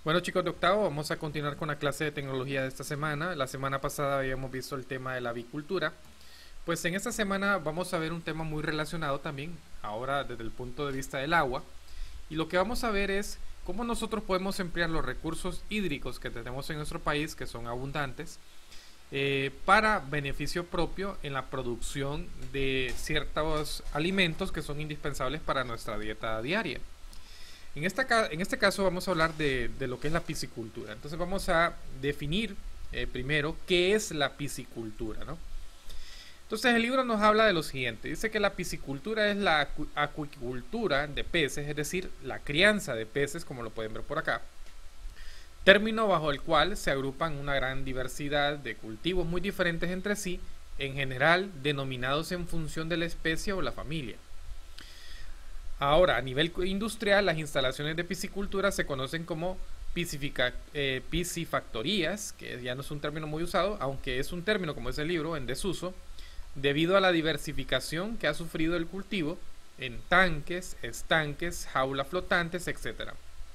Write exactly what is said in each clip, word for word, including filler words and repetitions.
Bueno, chicos de octavo, vamos a continuar con la clase de tecnología de esta semana. La semana pasada habíamos visto el tema de la avicultura. Pues en esta semana vamos a ver un tema muy relacionado también, ahora desde el punto de vista del agua. Y lo que vamos a ver es cómo nosotros podemos emplear los recursos hídricos que tenemos en nuestro país, que son abundantes, eh, para beneficio propio en la producción de ciertos alimentos que son indispensables para nuestra dieta diaria. En, esta, en este caso vamos a hablar de, de lo que es la piscicultura. Entonces vamos a definir eh, primero qué es la piscicultura, ¿no? Entonces el libro nos habla de lo siguiente. Dice que la piscicultura es la acu acuicultura de peces, es decir, la crianza de peces, como lo pueden ver por acá. Término bajo el cual se agrupan una gran diversidad de cultivos muy diferentes entre sí, en general denominados en función de la especie o la familia. Ahora, a nivel industrial, las instalaciones de piscicultura se conocen como eh, piscifactorías, que ya no es un término muy usado, aunque es un término, como es el libro, en desuso, debido a la diversificación que ha sufrido el cultivo en tanques, estanques, jaulas flotantes, etcétera.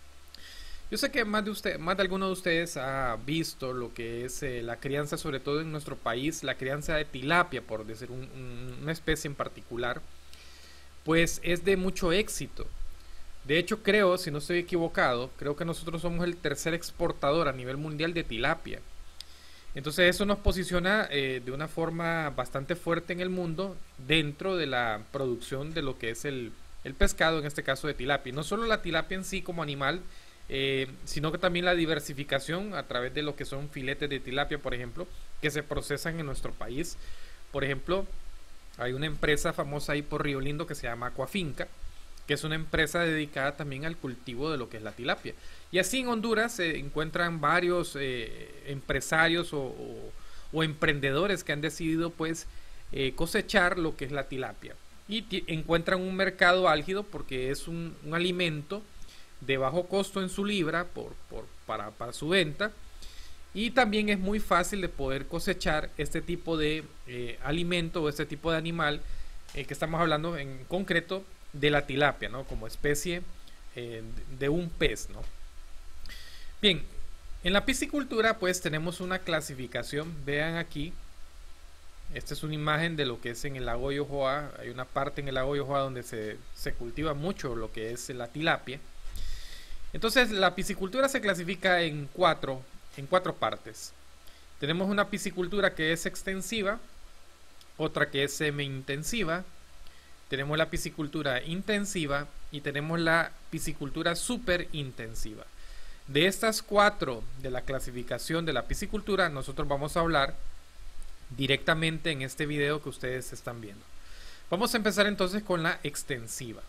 Yo sé que más de, usted, más de alguno de ustedes ha visto lo que es eh, la crianza, sobre todo en nuestro país, la crianza de tilapia, por decir un, un, una especie en particular, pues es de mucho éxito. De hecho, creo, si no estoy equivocado, creo que nosotros somos el tercer exportador a nivel mundial de tilapia. Entonces eso nos posiciona eh, de una forma bastante fuerte en el mundo dentro de la producción de lo que es el, el pescado, en este caso de tilapia. Y no solo la tilapia en sí como animal, eh, sino que también la diversificación a través de lo que son filetes de tilapia, por ejemplo, que se procesan en nuestro país. Por ejemplo, hay una empresa famosa ahí por Río Lindo que se llama Aquafinca, que es una empresa dedicada también al cultivo de lo que es la tilapia. Y así en Honduras se encuentran varios eh, empresarios o, o, o emprendedores que han decidido pues eh, cosechar lo que es la tilapia. Y encuentran un mercado álgido porque es un, un alimento de bajo costo en su libra por, por, para, para su venta. Y también es muy fácil de poder cosechar este tipo de eh, alimento o este tipo de animal eh, que estamos hablando en concreto de la tilapia, ¿no? Como especie eh, de un pez, ¿no? Bien, en la piscicultura pues tenemos una clasificación. Vean aquí, esta es una imagen de lo que es en el lago Yohoa. Hay una parte en el lago Yohoa donde se, se cultiva mucho lo que es la tilapia. Entonces la piscicultura se clasifica en cuatro en cuatro partes. Tenemos una piscicultura que es extensiva, otra que es semi-intensiva, tenemos la piscicultura intensiva y tenemos la piscicultura super intensiva. De estas cuatro de la clasificación de la piscicultura nosotros vamos a hablar directamente en este video que ustedes están viendo. Vamos a empezar entonces con la extensiva.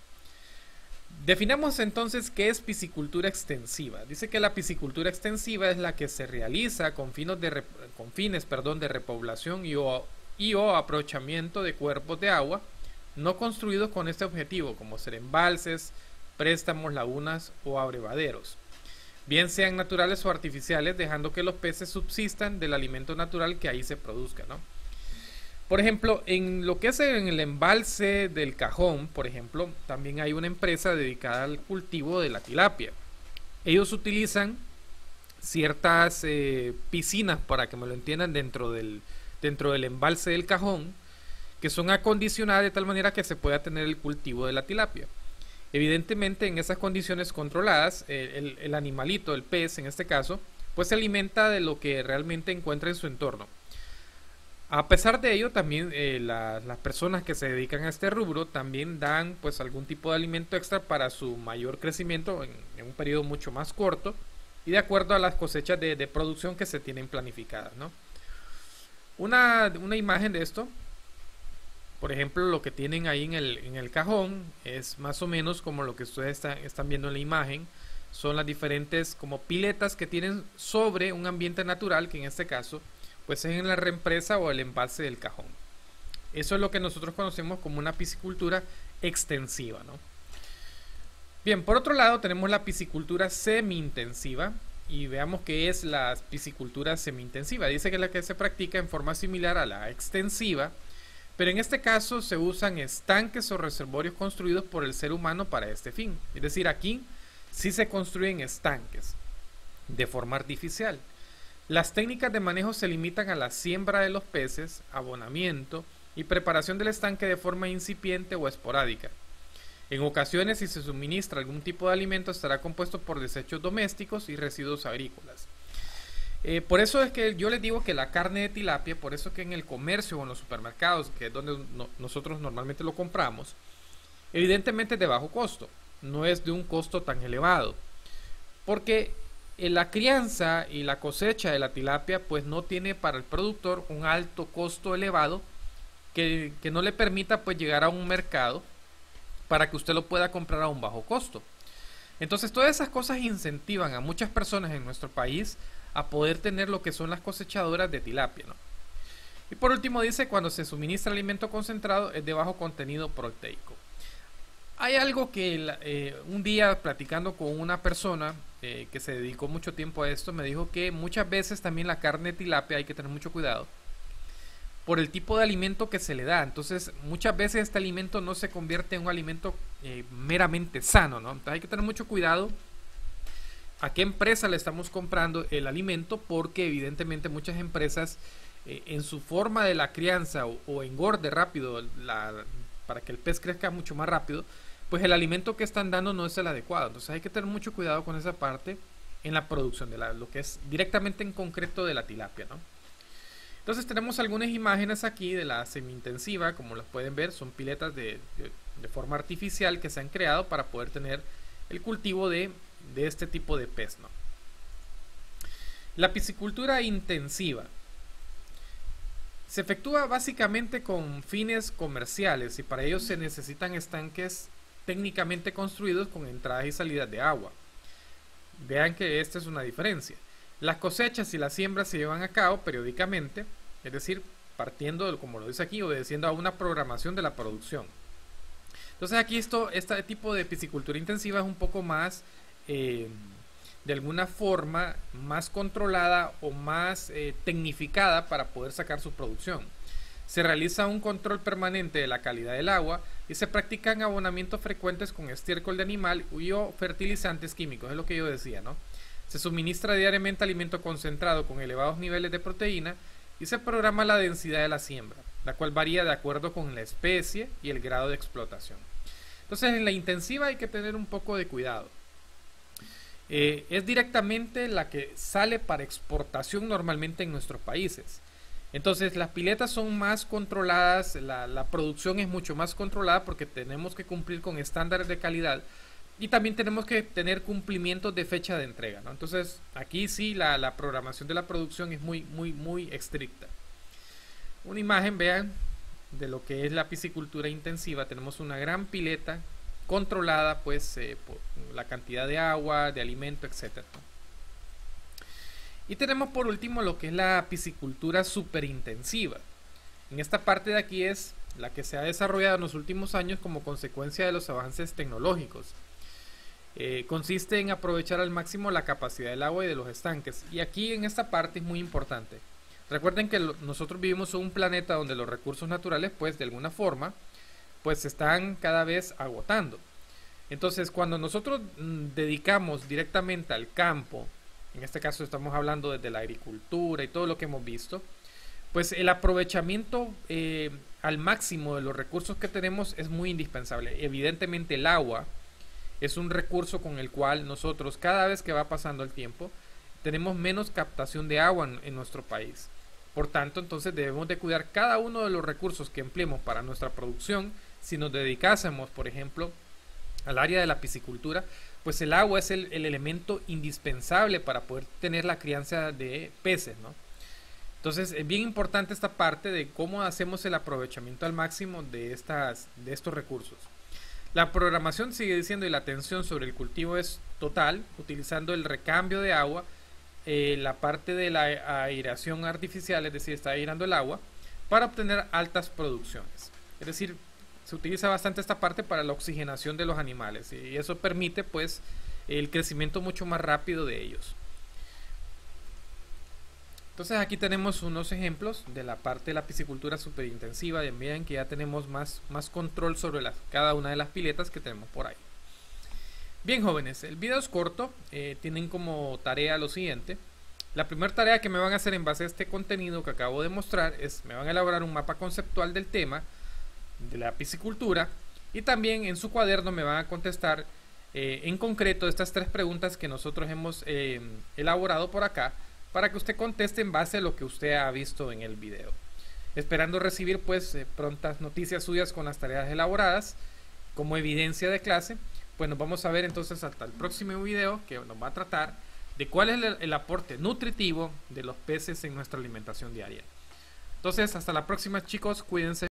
Definamos entonces qué es piscicultura extensiva. Dice que la piscicultura extensiva es la que se realiza con fines de, con fines, perdón, de repoblación y o, y o aprovechamiento de cuerpos de agua no construidos con este objetivo, como ser embalses, préstamos, lagunas o abrevaderos, bien sean naturales o artificiales, dejando que los peces subsistan del alimento natural que ahí se produzca, ¿no? Por ejemplo, en lo que es en el embalse del Cajón, por ejemplo, también hay una empresa dedicada al cultivo de la tilapia. Ellos utilizan ciertas eh, piscinas, para que me lo entiendan, dentro del, dentro del embalse del Cajón, que son acondicionadas de tal manera que se pueda tener el cultivo de la tilapia. Evidentemente, en esas condiciones controladas, el, el, el animalito, el pez en este caso, pues se alimenta de lo que realmente encuentra en su entorno. A pesar de ello, también eh, la, las personas que se dedican a este rubro también dan pues algún tipo de alimento extra para su mayor crecimiento en, en un periodo mucho más corto y de acuerdo a las cosechas de, de producción que se tienen planificadas, ¿no? Una, una imagen de esto, por ejemplo, lo que tienen ahí en el, en el cajón es más o menos como lo que ustedes está, están viendo en la imagen. Son las diferentes como piletas que tienen sobre un ambiente natural, que en este caso pues es en la represa o el embalse del Cajón. Eso es lo que nosotros conocemos como una piscicultura extensiva, ¿no? Bien, por otro lado tenemos la piscicultura semi-intensiva y veamos qué es la piscicultura semi-intensiva. Dice que es la que se practica en forma similar a la extensiva, pero en este caso se usan estanques o reservorios construidos por el ser humano para este fin. Es decir, aquí sí se construyen estanques. de forma artificial. Las técnicas de manejo se limitan a la siembra de los peces, abonamiento y preparación del estanque de forma incipiente o esporádica. En ocasiones, si se suministra algún tipo de alimento, estará compuesto por desechos domésticos y residuos agrícolas. Eh, por eso es que yo les digo que la carne de tilapia, por eso que en el comercio o en los supermercados, que es donde no, nosotros normalmente lo compramos, evidentemente es de bajo costo, no es de un costo tan elevado, porque en la crianza y la cosecha de la tilapia pues no tiene para el productor un alto costo elevado que, que no le permita pues llegar a un mercado para que usted lo pueda comprar a un bajo costo. Entonces todas esas cosas incentivan a muchas personas en nuestro país a poder tener lo que son las cosechadoras de tilapia, ¿no? Y por último dice, cuando se suministra alimento concentrado es de bajo contenido proteico. Hay algo que eh, un día platicando con una persona eh, que se dedicó mucho tiempo a esto, me dijo que muchas veces también la carne de tilapia hay que tener mucho cuidado por el tipo de alimento que se le da. Entonces muchas veces este alimento no se convierte en un alimento eh, meramente sano, ¿no? Entonces hay que tener mucho cuidado a qué empresa le estamos comprando el alimento, porque evidentemente muchas empresas eh, en su forma de la crianza o, o engorde rápido la, para que el pez crezca mucho más rápido, pues el alimento que están dando no es el adecuado. Entonces hay que tener mucho cuidado con esa parte en la producción de la, lo que es directamente en concreto de la tilapia, ¿no? Entonces tenemos algunas imágenes aquí de la semi-intensiva, como las pueden ver, son piletas de, de, de forma artificial que se han creado para poder tener el cultivo de, de este tipo de pez, ¿no? La piscicultura intensiva se efectúa básicamente con fines comerciales y para ello se necesitan estanques técnicamente construidos con entradas y salidas de agua. Vean que esta es una diferencia. Las cosechas y las siembras se llevan a cabo periódicamente, es decir, partiendo, como lo dice aquí, obedeciendo a una programación de la producción. Entonces aquí esto, este tipo de piscicultura intensiva es un poco más, eh, de alguna forma, más controlada o más eh, tecnificada para poder sacar su producción. Se realiza un control permanente de la calidad del agua y se practican abonamientos frecuentes con estiércol de animal y o fertilizantes químicos, es lo que yo decía, ¿no? Se suministra diariamente alimento concentrado con elevados niveles de proteína y se programa la densidad de la siembra, la cual varía de acuerdo con la especie y el grado de explotación. Entonces en la intensiva hay que tener un poco de cuidado. Eh, es directamente la que sale para exportación normalmente en nuestros países. Entonces las piletas son más controladas, la, la producción es mucho más controlada porque tenemos que cumplir con estándares de calidad. Y también tenemos que tener cumplimientos de fecha de entrega, ¿no? Entonces aquí sí la, la programación de la producción es muy, muy, muy estricta. Una imagen, vean, de lo que es la piscicultura intensiva. Tenemos una gran pileta controlada, pues, eh, por la cantidad de agua, de alimento, etcétera. Y tenemos por último lo que es la piscicultura superintensiva. En esta parte de aquí es la que se ha desarrollado en los últimos años como consecuencia de los avances tecnológicos. Eh, consiste en aprovechar al máximo la capacidad del agua y de los estanques, y aquí en esta parte es muy importante. Recuerden que lo, nosotros vivimos en un planeta donde los recursos naturales pues de alguna forma pues se están cada vez agotando. Entonces cuando nosotros mmm, dedicamos directamente al campo, en este caso estamos hablando desde la agricultura y todo lo que hemos visto, pues el aprovechamiento eh, al máximo de los recursos que tenemos es muy indispensable. Evidentemente el agua es un recurso con el cual nosotros cada vez que va pasando el tiempo tenemos menos captación de agua en, en nuestro país. Por tanto, entonces debemos de cuidar cada uno de los recursos que empleemos para nuestra producción. Si nos dedicásemos, por ejemplo, al área de la piscicultura, pues el agua es el, el elemento indispensable para poder tener la crianza de peces, ¿no? Entonces es bien importante esta parte de cómo hacemos el aprovechamiento al máximo de, estas, de estos recursos. La programación sigue diciendo y la atención sobre el cultivo es total, utilizando el recambio de agua, eh, la parte de la aireación artificial, es decir, está airando el agua, para obtener altas producciones. Es decir, se utiliza bastante esta parte para la oxigenación de los animales y eso permite pues el crecimiento mucho más rápido de ellos. Entonces aquí tenemos unos ejemplos de la parte de la piscicultura superintensiva. Vean que ya tenemos más, más control sobre las, cada una de las piletas que tenemos por ahí. Bien, jóvenes, el video es corto, eh, tienen como tarea lo siguiente. La primera tarea que me van a hacer en base a este contenido que acabo de mostrar es, me van a elaborar un mapa conceptual del tema de la piscicultura, y también en su cuaderno me van a contestar eh, en concreto estas tres preguntas que nosotros hemos eh, elaborado por acá, para que usted conteste en base a lo que usted ha visto en el video. Esperando recibir pues eh, prontas noticias suyas con las tareas elaboradas como evidencia de clase. Pues nos vamos a ver entonces hasta el próximo video, que nos va a tratar de cuál es el, el aporte nutritivo de los peces en nuestra alimentación diaria. Entonces hasta la próxima, chicos, cuídense.